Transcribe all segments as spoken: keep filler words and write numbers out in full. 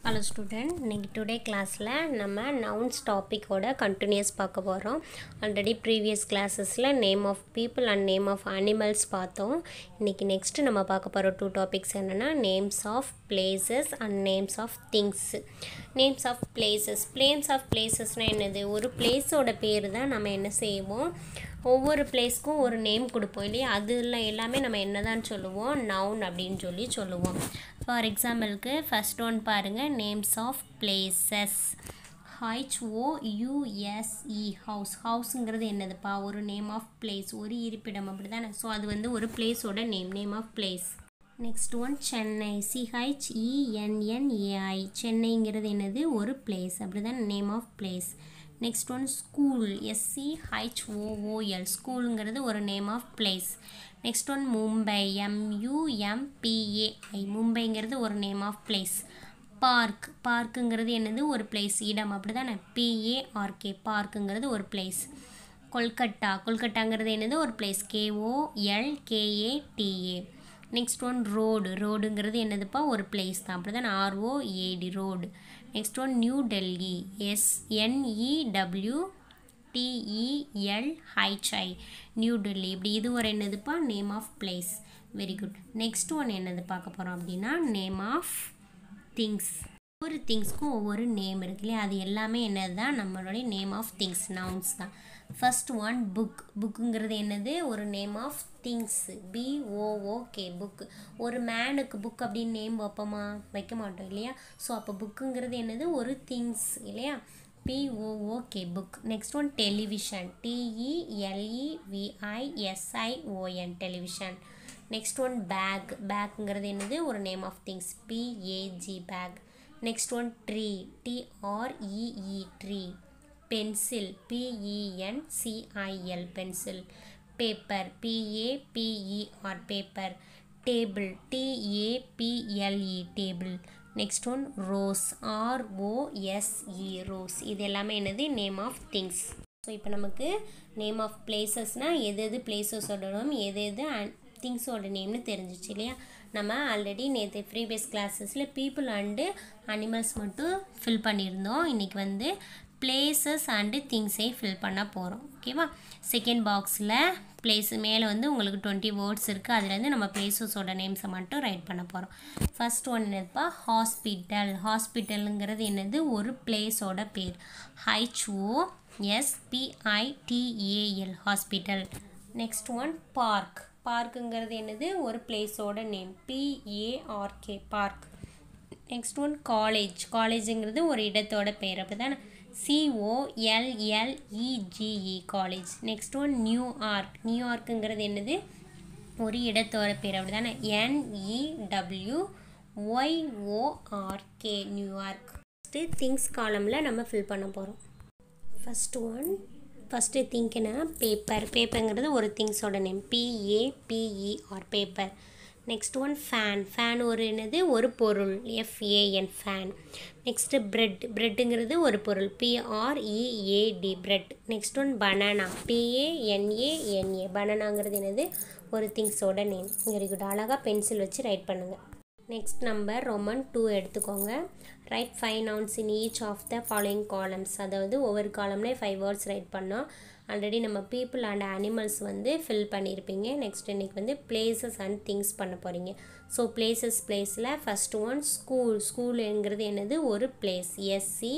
Hello student, இன்னைக்கு today classல நம்ம nouns topic ஓட continuous பார்க்க போறோம். Already previous classesல name of people and name of animals பார்த்தோம். இன்னைக்கு next நம்ம பார்க்க போற two topics என்னன்னா names of places and names of things. Names of places. Names of placesனா என்னது? ஒரு place ஓட பேர் தான் நம்ம என்ன செய்வோம்? ஒவ்வொரு பிளேஸ்க்கும் ஒரு நேம் கொடுப்போம் இல்லையா? அதுல எல்லாமே நம்ம என்னதான் சொல்லுவோம்? noun அப்படின்னு சொல்லி சொல்லுவோம். ஃபார் எக்ஸாம்பிளுக்கு ஃபர்ஸ்ட் ஒன் பாருங்க, names of places. H O U S E house. ஹவுஸுங்கிறது என்னதுப்பா? ஒரு நேம் ஆஃப் பிளேஸ், ஒரு இருப்பிடம் அப்படிதானே. ஸோ அது வந்து ஒரு பிளேஸோட name, name of place. Next one Chennai. C H E N N A I சென்னைங்கிறது என்னது? ஒரு பிளேஸ் அப்படிதான், name of place. Next one school. S C H O O L ஸ்கூலுங்கிறது ஒரு name of place. Next one Mumbai. M U M P A I மும்பைங்கிறது ஒரு name of place. Park. பார்க்குங்கிறது என்னது? ஒரு பிளேஸ், இடம் அப்படிதானே. P A R K பார்க்குங்கிறது ஒரு பிளேஸ். கொல்கட்டா. கொல்கட்டாங்கிறது என்னது? ஒரு place. K O L K A T A. Next one road. ரோடுங்கிறது என்னதுப்பா? ஒரு பிளேஸ் தான் அப்படிதான், R O A D road. Next one new Delhi. S N E W T E L H I new Delhi. இப்படி இது ஒரு என்னதுப்பா? Name of place. Very good. Next one என்னது பார்க்க போகிறோம் அப்படின்னா நேம் ஆஃப் திங்ஸ். ஒவ்வொரு திங்ஸ்க்கும் ஒவ்வொரு நேம் இருக்கு இல்லையா? அது எல்லாமே என்னது தான்? நம்மளுடைய நேம் ஆஃப் திங்ஸ், நவுன்ஸ் தான். First one book. புக்குங்கிறது என்னது? ஒரு name of things. B O O K book. ஒரு மேனுக்கு புக் அப்படின்னு நேம் வைப்போமா? வைக்க மாட்டோம் இல்லையா? ஸோ அப்போ புக்குங்கிறது என்னது? ஒரு திங்ஸ் இல்லையா? P O O K book. Next one television. T E L E V I S I O N television. Next one bag. பேக்குங்கிறது என்னது? ஒரு name of things. P A G bag. Next one tree. T R E E tree. Pencil. P E N C I L pencil. Paper. P A P E R paper. Table. T A P L E table. Next one rose. R O S E rose. இது எல்லாமே என்னது? Name of things. So இப்போ நமக்கு name of பிளேசஸ்னால் எது எது பிளேசஸோட name, எது எது திங்ஸோட நேம்னு தெரிஞ்சிச்சு இல்லையா? நம்ம ஆல்ரெடி நேற்று ப்ரீவியஸ் கிளாஸஸில் பீப்புள் அண்டு அனிமல்ஸ் மட்டும் ஃபில் பண்ணியிருந்தோம். இன்றைக்கி வந்து பிளேசஸ் அண்டு திங்ஸை ஃபில் பண்ண போகிறோம். ஓகேவா? செகண்ட் பாக்ஸில் பிளேஸ் மேலே வந்து உங்களுக்கு டுவெண்ட்டி வேர்ட்ஸ் இருக்குது. அதுலேருந்து நம்ம பிளேசஸோட நேம்ஸை மட்டும் ரைட் பண்ண போகிறோம். ஃபர்ஸ்ட் ஒன் என்னதுப்பா? ஹாஸ்பிட்டல். ஹாஸ்பிட்டலுங்கிறது என்னது? ஒரு பிளேஸோட பேர். H O S P I T A L hospital. Next one park. பார்க்குங்கிறது என்னது? ஒரு பிளேஸோட name. P A R K park. Next one college. காலேஜுங்கிறது ஒரு இடத்தோட பேர் அப்படிதானே. C O L L E G E college. Next one New York. நியூயார்க்குங்கிறது என்னது? ஒரு இடத்தோட பேர் அப்படிதானே. N E W Y O R K New York. First things காலமில் நம்ம ஃபில் பண்ண போகிறோம். ஃபஸ்ட் ஒன் ஃபஸ்ட்டு திங்க்னா பேப்பர். பேப்பருங்கிறது ஒரு திங்ஸோட name. P A P E R paper. Next one fan. Fan ஒரு என்னது? ஒரு பொருள். F A N fan. Next bread. பிரெட்டுங்கிறது ஒரு பொருள். P R E A D bread. Next one banana. P A N A N A பனானாங்கிறது என்னது? ஒரு திங்ஸோட நேம். Very good. அழகாக பென்சில் வச்சு ரைட் பண்ணுங்கள். நெக்ஸ்ட் நம்பர் ரோமன் டூ எடுத்துக்கோங்க. Write five nouns in each of the following columns. அதாவது ஒவ்வொரு காலம்லேயே ஃபைவ் வேர்ட்ஸ் ரைட் பண்ணோம். ஆல்ரெடி நம்ம பீப்புள் அண்ட் அனிமல்ஸ் வந்து ஃபில் பண்ணியிருப்பீங்க. நெக்ஸ்ட் இன்றைக்கி வந்து பிளேசஸ் அண்ட் திங்ஸ் பண்ண போகிறீங்க. ஸோ பிளேசஸ் பிளேஸில் ஃபஸ்ட் ஒன் ஸ்கூல். ஸ்கூலுங்கிறது என்னது? ஒரு place. S C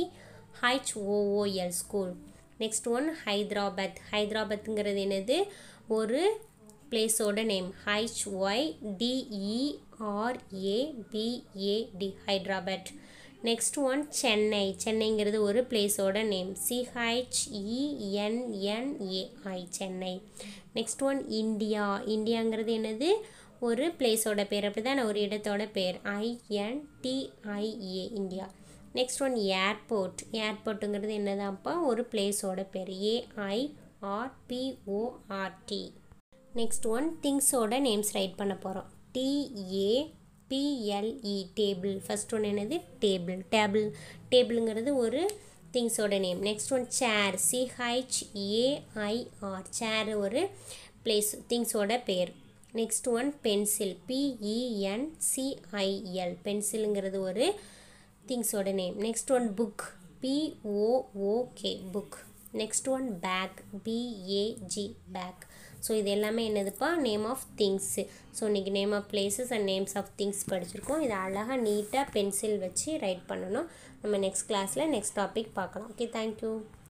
H O O L school. Next one Hyderabad. ஹைதராபாத்துங்கிறது என்னது? ஒரு பிளேஸோட name. H Y D E R A B A D Hyderabad. Next one Chennai. சென்னைங்கிறது ஒரு பிளேஸோட name. C H E N N A I Chennai. Next one India. இந்தியாங்கிறது என்னது? ஒரு பிளேஸோட பேர் அப்படிதான், ஒரு இடத்தோட பேர். I N T I A India. Next one airport. ஏர்போர்ட்டுங்கிறது என்னதான்ப்பா? ஒரு பிளேஸோட பேர். A I R P O R T. Next one திங்ஸோட நேம்ஸ் ரைட் பண்ண போகிறோம். T A P L E table. First one என்னது? டேபிள். டேபிள் டேபிளுங்கிறது ஒரு திங்ஸோட name. Next one chair. C H A I R chair ஒரு place, திங்ஸோட பேர். Next one pencil. P E N C I L பென்சிலுங்கிறது ஒரு திங்ஸோட name. Next one book, B O O K book. Next one bag, B A G bag. So இது எல்லாமே என்னதுப்பா, name of things. So இன்றைக்கி name of places and names of things படிச்சிருக்கோம். இதை அழகாக நீட்டாக பென்சில் வச்சு ரைட் பண்ணணும். நம்ம நெக்ஸ்ட் கிளாஸில் நெக்ஸ்ட் டாபிக் பார்க்கலாம். Okay, thank you.